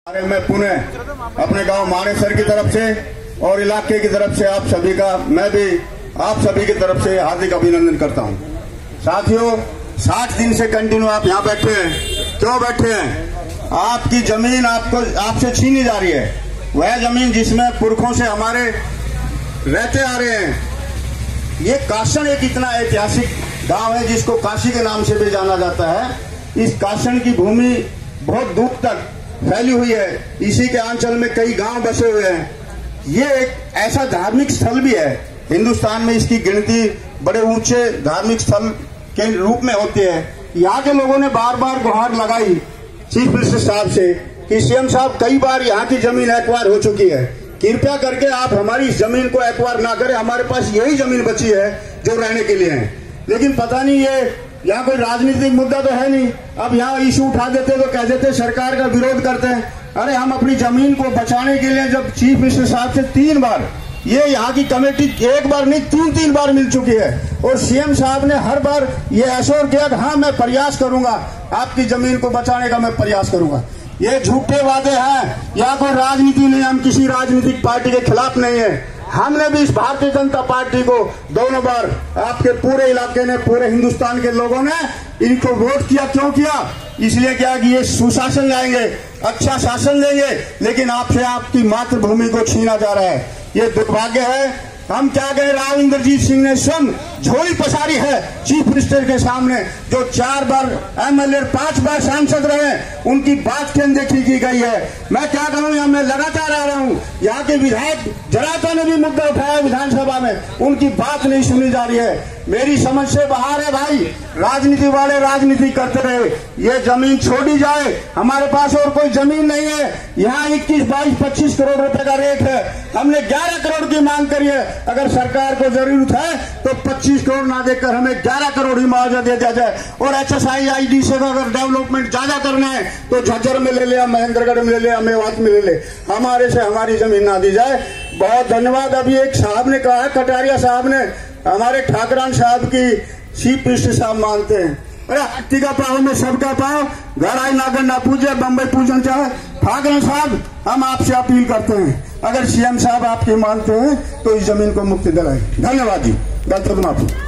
मैं पुनः अपने गांव मानेसर की तरफ से और इलाके की तरफ से आप सभी का मैं भी आप सभी की तरफ से हार्दिक अभिनंदन करता हूं। साथियों, 60 दिन से कंटिन्यू आप यहां बैठे हैं। क्यों बैठे हैं? आपकी जमीन आपसे छीनी जा रही है। वह जमीन जिसमें पुरखों से हमारे रहते आ रहे हैं। ये काशन एक इतना ऐतिहासिक गांव है जिसको काशी के नाम से भी जाना जाता है। इस काशन की भूमि बहुत दूर तक फैली हुई है। इसी के अंचल में कई गांव बसे हुए हैं। ये एक ऐसा धार्मिक स्थल भी है। हिंदुस्तान में इसकी गिनती बड़े ऊंचे धार्मिक स्थल के रूप में होती है। यहाँ के लोगों ने बार बार गुहार लगाई चीफ मिनिस्टर साहब से कि सीएम साहब, कई बार यहाँ की जमीन एक्वायर हो चुकी है, कृपया करके आप हमारी इस जमीन को एक्वायर ना करें। हमारे पास यही जमीन बची है जो रहने के लिए है। लेकिन पता नहीं, ये यहाँ कोई राजनीतिक मुद्दा तो है नहीं। अब यहाँ इशू उठा देते तो कह देते सरकार का विरोध करते हैं। अरे, हम अपनी जमीन को बचाने के लिए जब चीफ मिनिस्टर साहब से 3 बार, ये यहाँ की कमेटी एक बार नहीं 3 बार मिल चुकी है और सीएम साहब ने हर बार ये एश्योर किया कि हाँ, मैं प्रयास करूंगा, आपकी जमीन को बचाने का मैं प्रयास करूंगा। ये झूठे वादे हैं। यहाँ कोई राजनीति नहीं, हम किसी राजनीतिक पार्टी के खिलाफ नहीं है। हमने भी इस भारतीय जनता पार्टी को दोनों बार, आपके पूरे इलाके ने, पूरे हिंदुस्तान के लोगों ने इनको वोट किया। क्यों किया? इसलिए क्या कि ये सुशासन लाएंगे, अच्छा शासन देंगे, लेकिन आपसे आपकी मातृभूमि को छीना जा रहा है। ये दुर्भाग्य है। हम क्या कहें, राव इंद्रजीत सिंह ने स्वयं झोली पसारी है चीफ मिनिस्टर के सामने, जो 4 बार एमएलए 5 बार सांसद रहे, उनकी बात की अनदेखी की गई है। मैं क्या कहूँ, यहाँ मैं लगातार आ रहा हूँ, यहाँ के विधायक जराता ने भी मुद्दा उठाया विधानसभा में, उनकी बात नहीं सुनी जा रही है। मेरी समझ से बाहर है भाई। राजनीति वाले राजनीति करते रहे, ये जमीन छोड़ी जाए। हमारे पास और कोई जमीन नहीं है। यहाँ 21, 22, 25 करोड़ रुपए का रेट है। हमने 11 करोड़ की मांग करी है। अगर सरकार को जरूरत है तो 25 करोड़ ना देकर हमें 11 करोड़ ही मुआवजा दे दिया जाए। और HSIID से अगर डेवलपमेंट ज्यादा करना है तो झज्जर में ले ले, महेंद्रगढ़ में ले ले, मेवात में ले ले, हमारे से हमारी जमीन ना दी जाए। बहुत धन्यवाद। अभी एक साहब ने कहा, कटारिया साहब ने, हमारे ठाकरान साहब की चीफ मिनिस्टर साहब मानते हैं। अरे, हाथी का पाव में सबका पाव, घर आई नागर ना पूजे, बम्बई पूजन चाहे। ठाकरान साहब, हम आपसे अपील करते हैं, अगर सीएम साहब आपके मानते हैं तो इस जमीन को मुक्ति दिलाएं। धन्यवाद जी। गलत माफी।